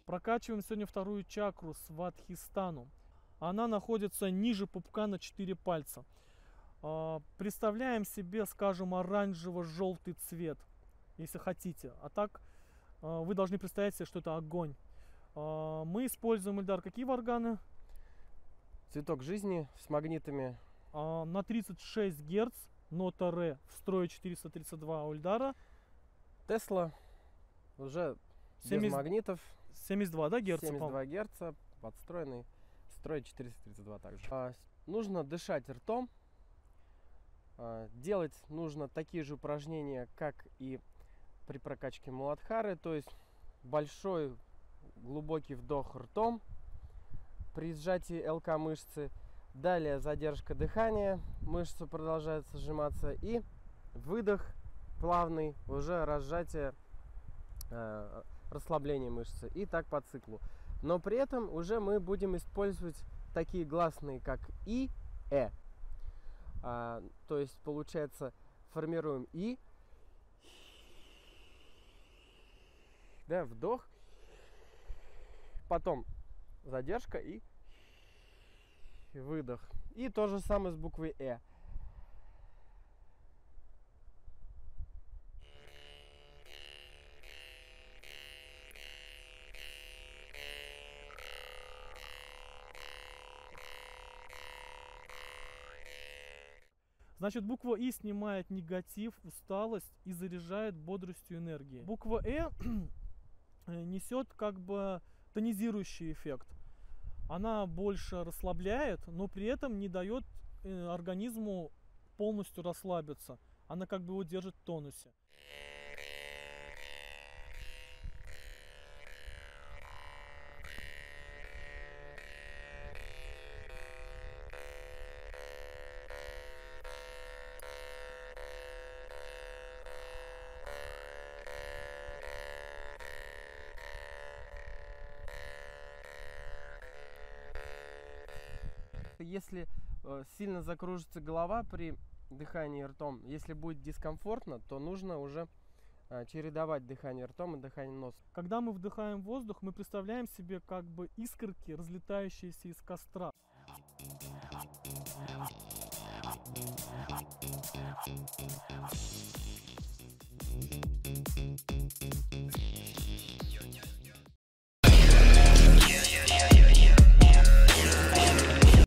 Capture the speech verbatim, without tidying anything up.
Прокачиваем сегодня вторую чакру Свадхистану. Она находится ниже пупка на четыре пальца. Представляем себе, скажем, оранжево-желтый цвет, если хотите. А так вы должны представить себе, что это огонь. Мы используем, Ильдар, какие варганы? Цветок жизни с магнитами. На тридцать шесть герц, нота ре, в строе четыреста тридцать два у Ильдара. Тесла, уже семьдесят, без магнитов. семьдесят два, да, герца? семьдесят два герца, подстроенный, строй четыреста тридцать два также. А, нужно дышать ртом. А, делать нужно такие же упражнения, как и при прокачке Муладхары, то есть большой глубокий вдох ртом при сжатии ЛК мышцы. Далее задержка дыхания, мышца продолжает сжиматься, и выдох плавный, уже разжатие, э, расслабление мышцы, и так по циклу. Но при этом уже мы будем использовать такие гласные, как и, э. А, то есть получается формируем и, да, вдох, потом задержка и выдох. И то же самое с буквой Э. Значит, буква И снимает негатив, усталость и заряжает бодростью энергии. Буква Э несет как бы тонизирующий эффект. Она больше расслабляет, но при этом не дает организму полностью расслабиться. Она как бы его держит в тонусе. Если э, сильно закружится голова при дыхании ртом, если будет дискомфортно, то нужно уже э, чередовать дыхание ртом и дыхание носом. Когда мы вдыхаем воздух, мы представляем себе как бы искорки, разлетающиеся из костра.